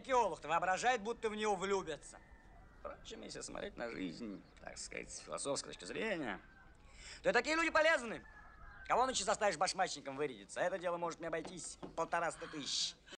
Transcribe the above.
некий олух-то воображает, будто в него влюбятся. Впрочем, если смотреть на жизнь, так сказать, с философской точки зрения, то и такие люди полезны. Кого ночью заставишь башмачником вырядиться? Это дело может не обойтись 150 000.